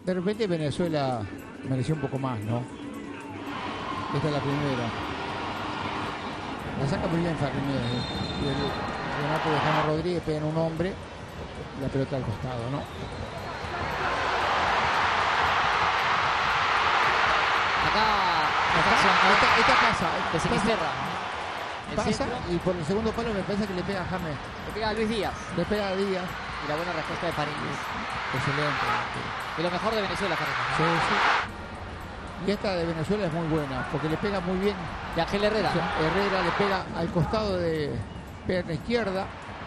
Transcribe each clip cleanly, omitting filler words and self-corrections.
De repente Venezuela mereció un poco más, ¿no? Esta es la primera. La saca muy bien Fariñez. Y el remate de James Rodríguez pega en un hombre. La pelota al costado, ¿no? Esta pasa. De Sinisterra. Pasa y por el segundo palo me parece que le pega a James. Le pega a Luis Díaz. Le pega a Díaz. Y la buena respuesta de Fariñez. Excelente. De lo mejor de Venezuela, Fariñez. Sí, sí. Y esta de Venezuela es muy buena, porque le pega muy bien. De Ángel Herrera. O sea, Herrera le pega al costado de pierna izquierda.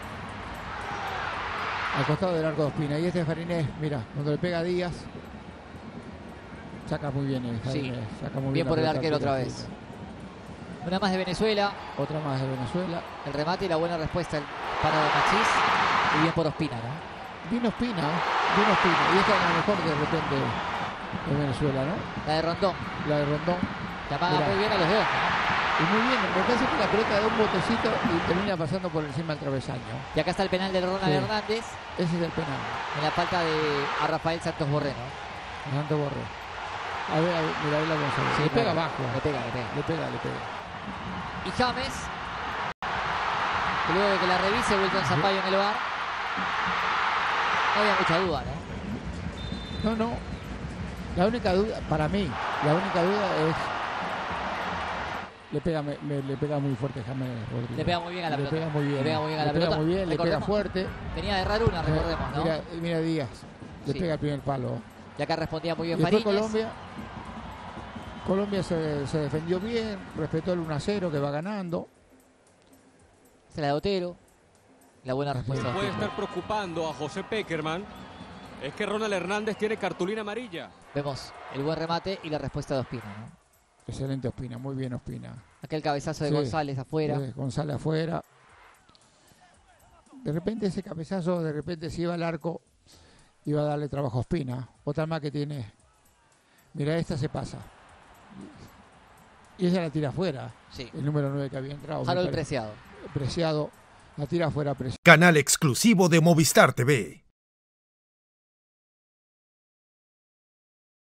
Al costado del arco de Ospina. Y este es Fariñez, mira, cuando le pega a Díaz. Saca muy bien. Sí. Saca muy bien por el arquero otra vez. Una más de Venezuela. Otra más de Venezuela. El remate y la buena respuesta para de Machís. Y bien por Ospina, ¿no? Bien Ospina. Y esta es la mejor de repente de Venezuela, ¿no? La de Rondón. La de Rondón. Que apaga muy bien a los dos, ¿no? Y muy bien, me parece que la pelota da un botecito y termina pasando por encima del travesaño. Y acá está el penal de Ronald Hernández. Ese es el penal. En la falta a Rafael Santos Borré, ¿no? Santos Borré. A ver, mira, ahí la González. Sí, le pega abajo. Le pega. Y James, que luego de que la revise, vuelto en Zapallo en el bar. No había mucha duda, ¿no? No. La única duda, para mí, es... Le pega muy fuerte James Rodríguez. Le pega muy bien a la pelota. Le pega muy bien, le pega fuerte. Venía de errar una, recordemos, ¿no? Mira Díaz. Le pega el primer palo. Y acá respondía muy bien Fariñez. Fariñez. Colombia se defendió bien, respetó el 1-0 que va ganando. Se la de Otero. La buena respuesta. Puede estar preocupando a José Pekerman. Es que Ronald Hernández tiene cartulina amarilla. Vemos el buen remate y la respuesta de Ospina, ¿no? Excelente Ospina, muy bien Ospina. Aquel cabezazo de González afuera. González afuera. De repente ese cabezazo, si iba al arco, iba a darle trabajo a Ospina. Otra más que tiene. Mira, esta se pasa. Y ella la tira afuera. Sí. El número 9 que había entrado. Harold Preciado. Preciado, la tira afuera. Canal exclusivo de Movistar TV.